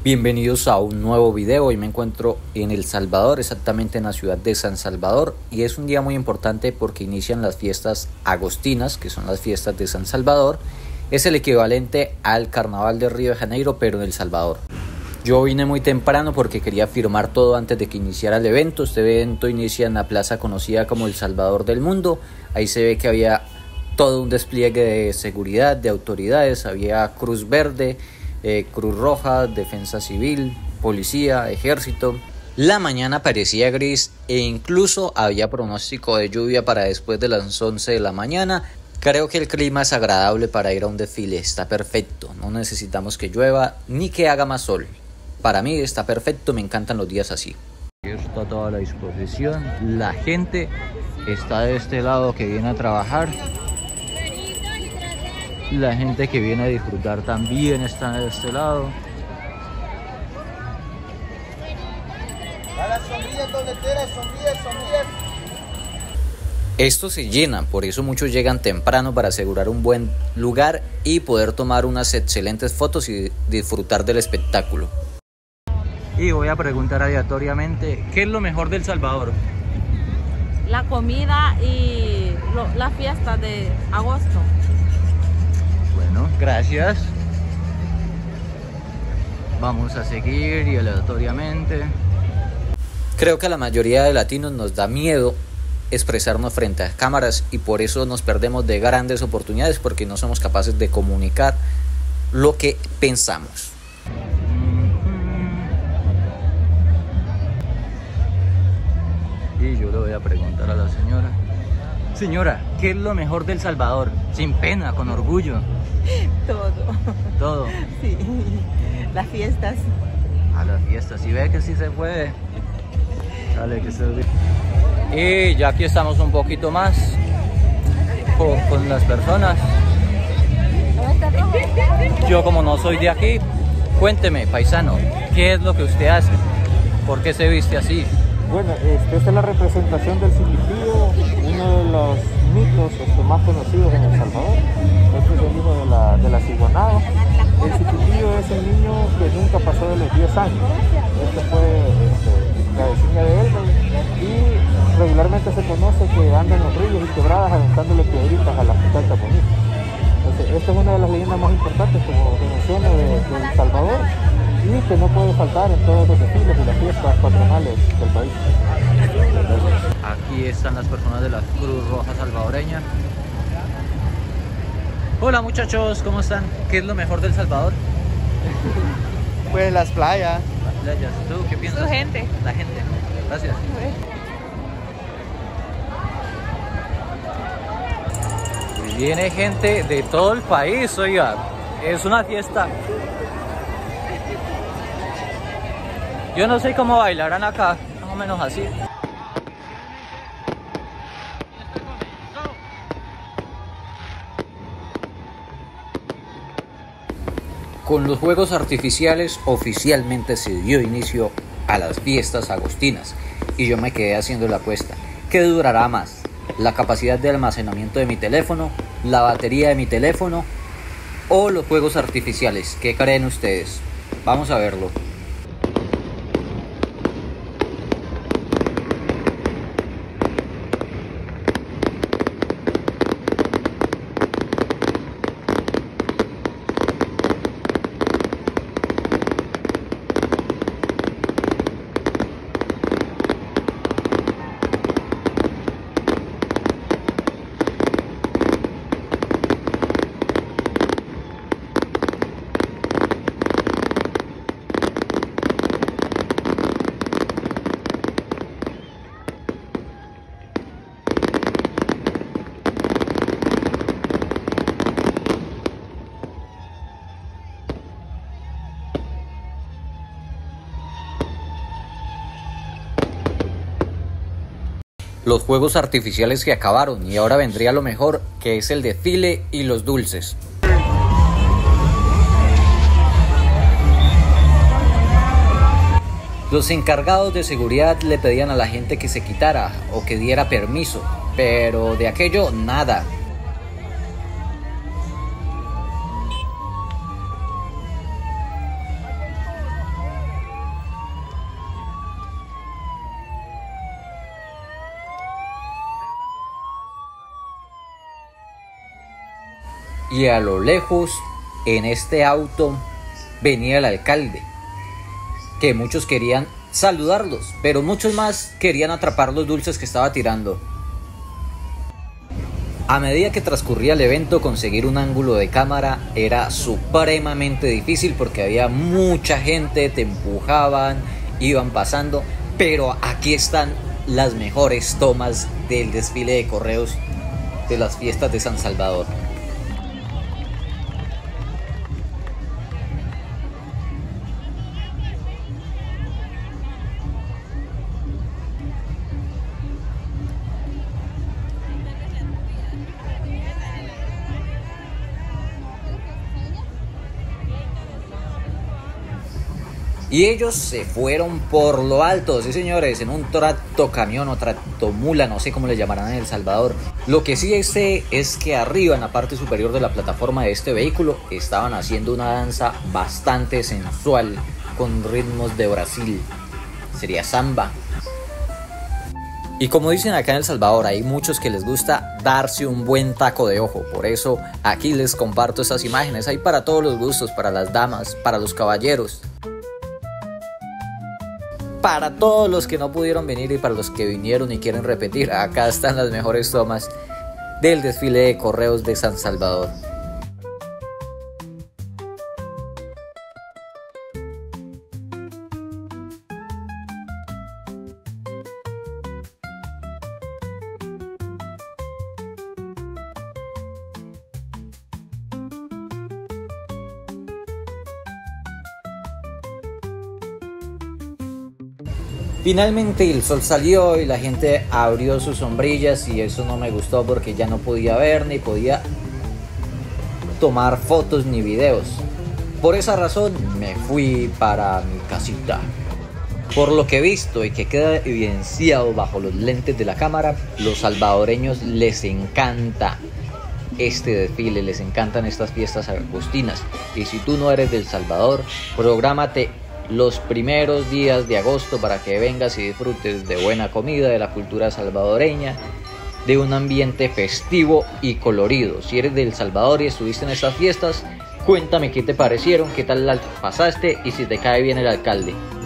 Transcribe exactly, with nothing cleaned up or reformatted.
Bienvenidos a un nuevo video. Hoy me encuentro en El Salvador, exactamente en la ciudad de San Salvador, y es un día muy importante porque inician las fiestas agostinas, que son las fiestas de San Salvador. Es el equivalente al Carnaval de Río de Janeiro, pero en El Salvador. Yo vine muy temprano porque quería firmar todo antes de que iniciara el evento. Este evento inicia en la plaza conocida como El Salvador del Mundo. Ahí se ve que había todo un despliegue de seguridad, de autoridades. Había Cruz Verde, Eh, Cruz Roja, Defensa Civil, Policía, Ejército. La mañana parecía gris e incluso había pronóstico de lluvia para después de las once de la mañana. Creo que el clima es agradable para ir a un desfile, está perfecto, no necesitamos que llueva ni que haga más sol. Para mí está perfecto, me encantan los días así. Aquí está toda la disposición, la gente está de este lado que viene a trabajar. La gente que viene a disfrutar también está de este lado. Esto se llena, por eso muchos llegan temprano para asegurar un buen lugar y poder tomar unas excelentes fotos y disfrutar del espectáculo. Y voy a preguntar aleatoriamente, ¿qué es lo mejor del Salvador? La comida y lo, la fiesta de agosto. Bueno, gracias. Vamos a seguir y aleatoriamente. Creo que a la mayoría de latinos nos da miedo expresarnos frente a cámaras y por eso nos perdemos de grandes oportunidades porque no somos capaces de comunicar lo que pensamos. Y yo le voy a preguntar a la señora. Señora, ¿qué es lo mejor del Salvador? Sin pena, con orgullo. Todo. Todo. Sí. Las fiestas. A las fiestas, si ve que sí se puede. Dale, que se ve. Y ya aquí estamos un poquito más con, con las personas. Yo como no soy de aquí, cuénteme, paisano, ¿qué es lo que usted hace? ¿Por qué se viste así? Bueno, este, esta es la representación del cipitío, uno de los mitos este, más conocidos en El Salvador. Este es el hijo de la, de la ciguanada. El cipitío es el niño que nunca pasó de los diez años. Esta fue este, la vecina de él y regularmente se conoce que anda en los ríos y quebradas aventándole piedritas a las muchachas bonitas. Entonces, esta es una de las leyendas más importantes, como se menciona, de, de El Salvador, y que no puede faltar en todos los desfiles y las fiestas patronales del país. Aquí están las personas de la Cruz Roja salvadoreña. Hola muchachos, ¿cómo están? ¿Qué es lo mejor del Salvador? Pues las playas. Las playas. ¿Tú qué piensas? Su gente. La gente. Gracias. Y viene gente de todo el país, oiga. Es una fiesta. Yo no sé cómo bailarán acá, más o menos así. Con los fuegos artificiales oficialmente se dio inicio a las fiestas agostinas y yo me quedé haciendo la apuesta. ¿Qué durará más? ¿La capacidad de almacenamiento de mi teléfono? ¿La batería de mi teléfono? ¿O los fuegos artificiales? ¿Qué creen ustedes? Vamos a verlo. Los fuegos artificiales que acabaron y ahora vendría lo mejor, que es el desfile y los dulces. Los encargados de seguridad le pedían a la gente que se quitara o que diera permiso, pero de aquello nada. y a lo lejos en este auto venía el alcalde, que muchos querían saludarlos, pero muchos más querían atrapar los dulces que estaba tirando. A medida que transcurría el evento, conseguir un ángulo de cámara era supremamente difícil porque había mucha gente, te empujaban, iban pasando, pero aquí están las mejores tomas del desfile de correos de las fiestas de San Salvador. Y ellos se fueron por lo alto, sí señores, en un tractocamión o tractomula, no sé cómo le llamarán en El Salvador. Lo que sí sé es que arriba, en la parte superior de la plataforma de este vehículo, estaban haciendo una danza bastante sensual, con ritmos de Brasil. Sería samba. Y como dicen acá en El Salvador, hay muchos que les gusta darse un buen taco de ojo. Por eso aquí les comparto estas imágenes. Hay para todos los gustos, para las damas, para los caballeros, para todos los que no pudieron venir y para los que vinieron y quieren repetir. Acá están las mejores tomas del desfile de correos de San Salvador. Finalmente el sol salió y la gente abrió sus sombrillas y eso no me gustó porque ya no podía ver ni podía tomar fotos ni videos. Por esa razón me fui para mi casita. Por lo que he visto y que queda evidenciado bajo los lentes de la cámara, los salvadoreños les encanta este desfile, les encantan estas fiestas agostinas. Y si tú no eres del Salvador, prográmate los primeros días de agosto para que vengas y disfrutes de buena comida, de la cultura salvadoreña, de un ambiente festivo y colorido. Si eres del Salvador y estuviste en estas fiestas, cuéntame qué te parecieron, qué tal la pasaste y si te cae bien el alcalde.